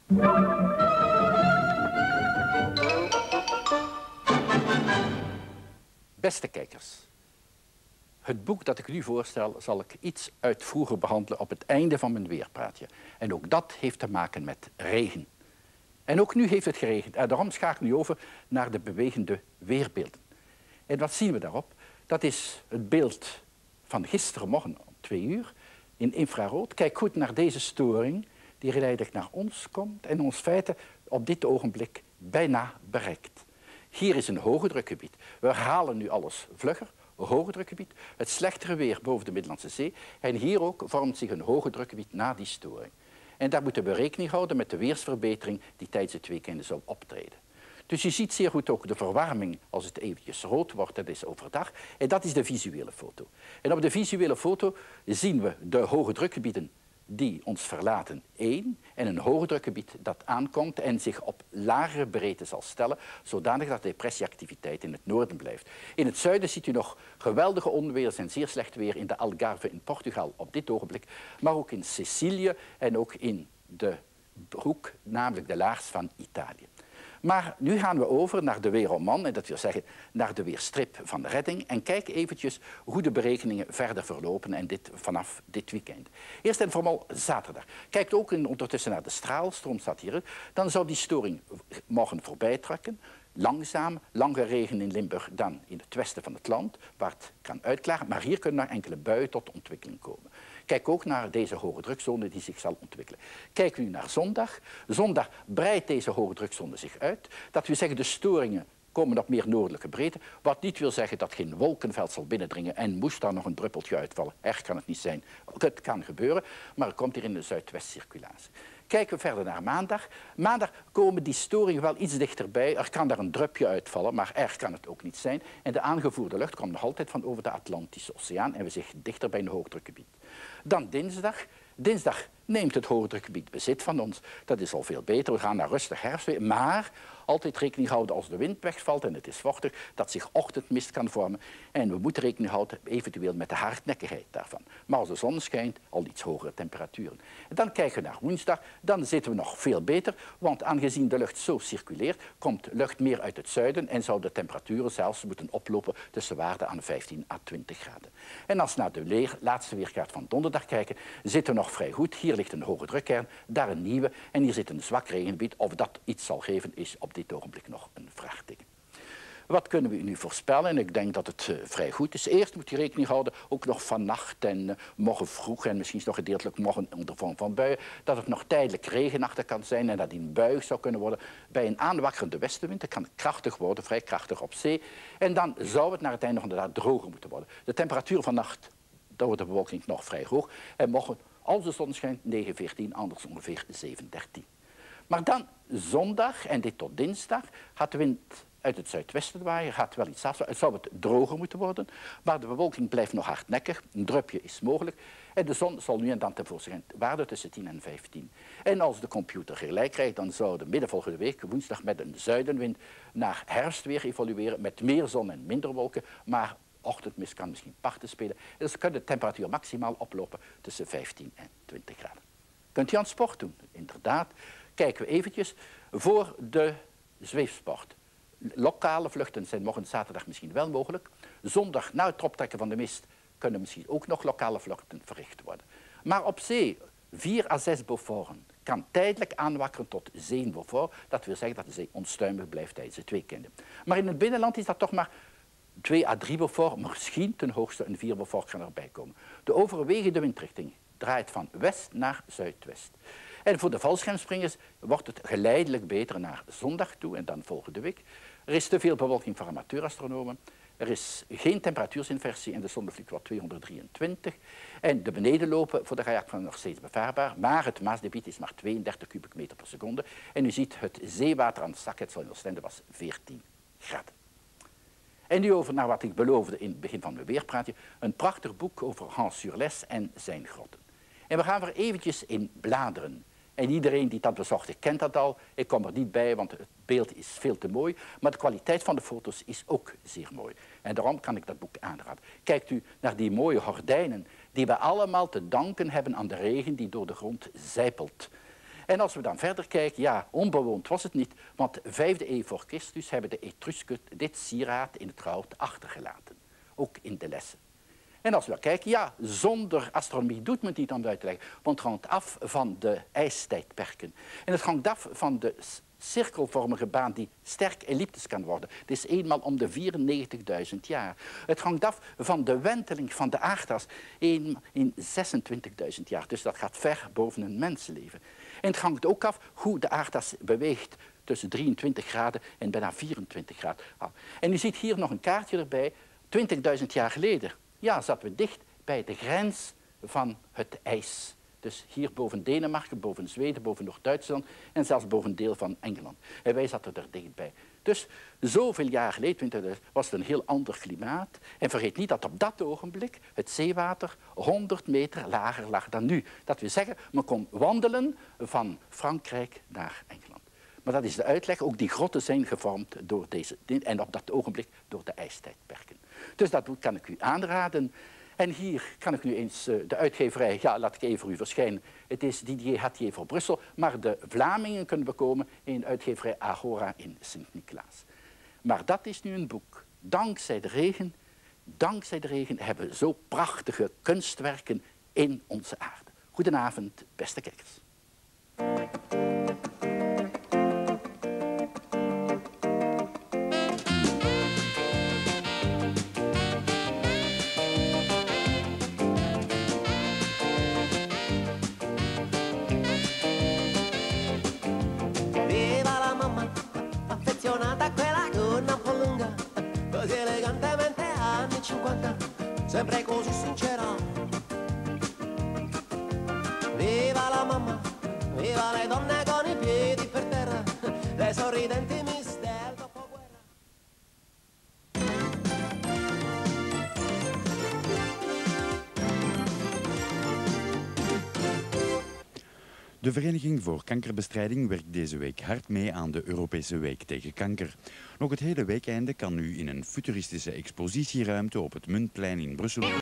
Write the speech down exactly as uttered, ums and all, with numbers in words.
Beste kijkers, het boek dat ik u voorstel zal ik iets uitvoeriger behandelen op het einde van mijn weerpraatje. En ook dat heeft te maken met regen. En ook nu heeft het geregend en daarom schakel ik nu over naar de bewegende weerbeelden. En wat zien we daarop? Dat is het beeld van gisterenmorgen om twee uur in infrarood. Kijk goed naar deze storing die geleidelijk naar ons komt en ons feiten op dit ogenblik bijna bereikt. Hier is een hoge drukgebied. We herhalen nu alles vlugger. Een hoge drukgebied, het slechtere weer boven de Middellandse Zee. En hier ook vormt zich een hoge drukgebied na die storing. En daar moeten we rekening houden met de weersverbetering die tijdens het weekend zal optreden. Dus je ziet zeer goed ook de verwarming als het eventjes rood wordt, dat is overdag. En dat is de visuele foto. En op de visuele foto zien we de hoge drukgebieden die ons verlaten, één, en een hoge drukgebied dat aankomt en zich op lagere breedte zal stellen, zodanig dat de depressieactiviteit in het noorden blijft. In het zuiden ziet u nog geweldige onweer en zeer slecht weer in de Algarve in Portugal op dit ogenblik, maar ook in Sicilië en ook in de hoek, namelijk de laars van Italië. Maar nu gaan we over naar de weerroman, en dat wil zeggen naar de weerstrip van de redding. En kijk eventjes hoe de berekeningen verder verlopen en dit vanaf dit weekend. Eerst en vooral zaterdag. Kijkt ook in, ondertussen naar de straalstroom, staat hier. Dan zou die storing morgen voorbij trekken. Langzaam, langer regen in Limburg dan in het westen van het land, waar het kan uitklaren. Maar hier kunnen nog enkele buien tot ontwikkeling komen. Kijk ook naar deze hoge drukzone die zich zal ontwikkelen. Kijk nu naar zondag. Zondag breidt deze hoge drukzone zich uit. Dat wil zeggen, de storingen komen op meer noordelijke breedte. Wat niet wil zeggen dat geen wolkenveld zal binnendringen en moest daar nog een druppeltje uitvallen. Erg kan het niet zijn. Het kan gebeuren, maar het komt hier in de zuidwestcirculatie. Kijken we verder naar maandag. Maandag komen die storingen wel iets dichterbij. Er kan daar een drupje uitvallen, maar erg kan het ook niet zijn. En de aangevoerde lucht komt nog altijd van over de Atlantische Oceaan en we zich dichter bij een hoogdrukgebied. Dan dinsdag. Dinsdag neemt het hoogdrukgebied bezit van ons. Dat is al veel beter. We gaan naar rustig herfstweer. Maar altijd rekening houden als de wind wegvalt en het is vochtig, dat zich ochtendmist kan vormen. En we moeten rekening houden eventueel met de hardnekkigheid daarvan. Maar als de zon schijnt, al iets hogere temperaturen. En dan kijken we naar woensdag. Dan zitten we nog veel beter. Want aangezien de lucht zo circuleert, komt lucht meer uit het zuiden en zou de temperaturen zelfs moeten oplopen tussen waarden aan vijftien à twintig graden. En als we naar de leer, laatste weerkaart van donderdag kijken, zitten we nog vrij goed. Hier ligt een hoge drukkern, daar een nieuwe en hier zit een zwak regengebied. Of dat iets zal geven is op dit ogenblik nog een vraagteken. Wat kunnen we nu voorspellen? En ik denk dat het uh, vrij goed is. Eerst moet je rekening houden, ook nog vannacht en uh, morgen vroeg en misschien nog gedeeltelijk morgen onder vorm van buien, dat het nog tijdelijk regenachtig kan zijn en dat die een bui zou kunnen worden bij een aanwakkerende westenwind. Het kan krachtig worden, vrij krachtig op zee. En dan zou het naar het einde van de dag droger moeten worden. De temperatuur vannacht, daar wordt de bewolking nog vrij hoog. En morgen, als de zon schijnt, negen, veertien, anders ongeveer zeven, dertien. Maar dan zondag en dit tot dinsdag gaat de wind uit het zuidwesten waaien, gaat wel iets af. Het zou het droger moeten worden, maar de bewolking blijft nog hardnekkig. Een drupje is mogelijk en de zon zal nu en dan tevoorschijn waarde tussen tien en vijftien. En als de computer gelijk krijgt, dan zou de midden volgende week woensdag met een zuidenwind naar herfstweer evolueren met meer zon en minder wolken, maar ochtendmist kan misschien parten spelen. Dus kan de temperatuur maximaal oplopen tussen vijftien en twintig graden. Kunt u aan sport doen? Inderdaad. Kijken we eventjes voor de zweefsport. Lokale vluchten zijn morgen zaterdag misschien wel mogelijk. Zondag na het optrekken van de mist kunnen misschien ook nog lokale vluchten verricht worden. Maar op zee, vier à zes Beauforten kan tijdelijk aanwakkeren tot zeven Beaufort. Dat wil zeggen dat de zee onstuimig blijft tijdens het weekend. Maar in het binnenland is dat toch maar twee à drie Beaufort, misschien ten hoogste een vier Beaufort kan erbij komen. De overwegende windrichting draait van west naar zuidwest. En voor de valschermspringers wordt het geleidelijk beter naar zondag toe en dan volgende week. Er is te veel bewolking voor amateurastronomen. Er is geen temperatuursinversie en de zonnevlieg wordt tweehonderddrieëntwintig. En de benedenlopen voor de kajak van nog steeds bevaarbaar. Maar het maasdebiet is maar tweeëndertig kubieke meter per seconde. En u ziet het zeewater aan het zakhetsel in Oostende was veertien graden. En nu over naar wat ik beloofde in het begin van mijn weerpraatje. Een prachtig boek over Hans Surles en zijn grotten. En we gaan er eventjes in bladeren. En iedereen die dat bezocht, kent dat al. Ik kom er niet bij, want het beeld is veel te mooi. Maar de kwaliteit van de foto's is ook zeer mooi. En daarom kan ik dat boek aanraden. Kijkt u naar die mooie gordijnen die we allemaal te danken hebben aan de regen die door de grond zijpelt. En als we dan verder kijken, ja, onbewoond was het niet, want vijfde eeuw voor Christus hebben de Etrusken dit sieraad in het goud achtergelaten. Ook in de lessen. En als we kijken, ja, zonder astronomie doet men het niet om het uit te leggen, want het hangt af van de ijstijdperken. En het hangt af van de cirkelvormige baan die sterk elliptisch kan worden. Het is eenmaal om de vierennegentigduizend jaar. Het hangt af van de wenteling van de aardas een in zesentwintigduizend jaar. Dus dat gaat ver boven een mensenleven. En het hangt ook af hoe de aardas beweegt tussen drieëntwintig graden en bijna vierentwintig graden. En u ziet hier nog een kaartje erbij. twintigduizend jaar geleden, ja, zaten we dicht bij de grens van het ijs. Dus hier boven Denemarken, boven Zweden, boven Noord-Duitsland en zelfs boven een deel van Engeland. En wij zaten er dichtbij. Dus zoveel jaar geleden, twintigduizend, was het een heel ander klimaat. En vergeet niet dat op dat ogenblik het zeewater honderd meter lager lag dan nu. Dat wil zeggen, men kon wandelen van Frankrijk naar Engeland. Maar dat is de uitleg. Ook die grotten zijn gevormd door deze, en op dat ogenblik door de ijstijdperken. Dus dat kan ik u aanraden. En hier kan ik nu eens uh, de uitgeverij, ja, laat ik even voor u verschijnen. Het is Didier Hattier voor Brussel, maar de Vlamingen kunnen bekomen in uitgeverij Agora in Sint-Niklaas. Maar dat is nu een boek. Dankzij de regen, dankzij de regen hebben we zo prachtige kunstwerken in onze aarde. Goedenavond, beste kijkers. Sempre così sincera. Viva la mamma, viva le donne con i piedi per terra, le sorridenti miss del dopoguerra. De Vereniging voor Kankerbestrijding werkt deze week hard mee aan de Europese Week tegen Kanker. Nog het hele weekeinde kan u in een futuristische expositieruimte op het Muntplein in Brussel